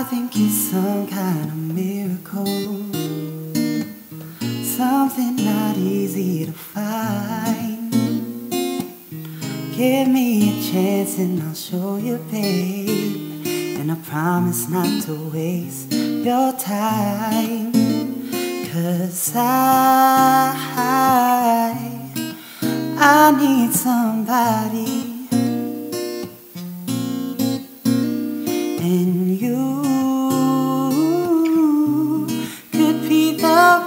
think it's some kind of miracle, something not easy to find. Give me a chance and I'll show you, babe, and I promise not to waste your time. 'Cause I need somebody, and you could be the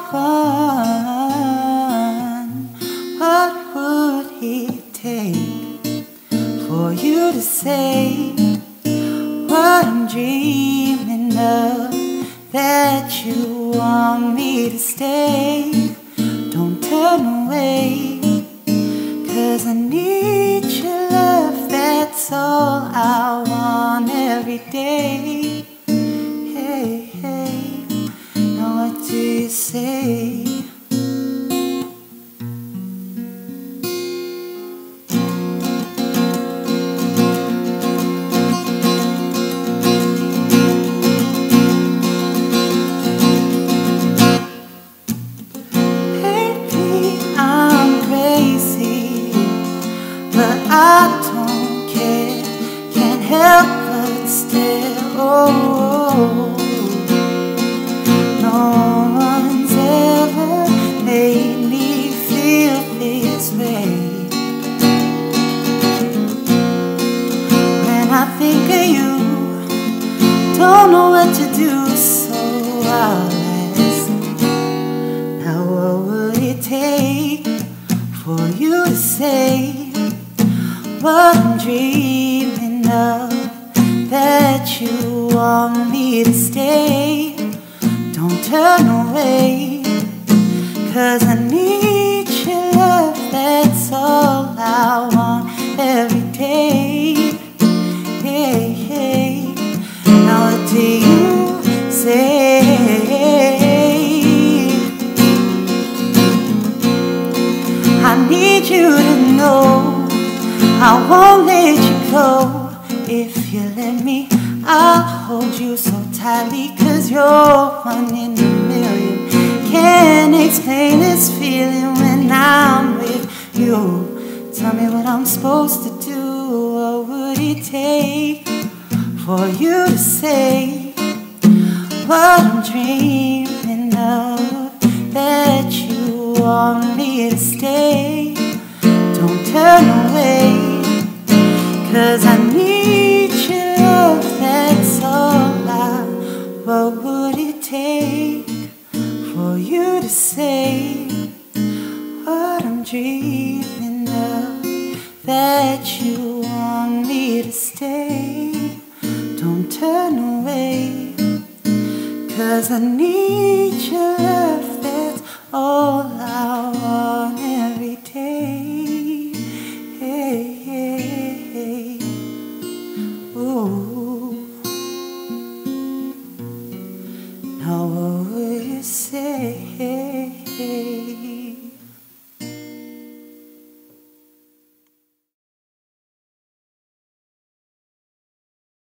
one. What would it take for you to say what I'm dreaming of, that you want me to stay? Don't turn away, 'cause I need your love, that's all I want every day. Hey, hey, now what do you say? I don't care, can't help but stare. Oh, no one's ever made me feel this way. When I think of you, don't know what to do, so I'll ask, now what would it take for you to say what I'm dreaming of, that you want me to stay? Don't turn away, 'cause I need your love, that's all I want every day. Hey, hey, now what do you say? I need you to know I won't let you go. If you let me, I'll hold you so tightly, 'cause you're one in a million. Can't explain this feeling when I'm with you. Tell me what I'm supposed to do. What would it take for you to say what I'm dreaming of, that you want me to stay? Don't turn away, 'cause I need your love, that's all what would it take for you to say what I'm dreaming of, that you want me to stay? Don't turn away, 'cause I need your love, that's all I want.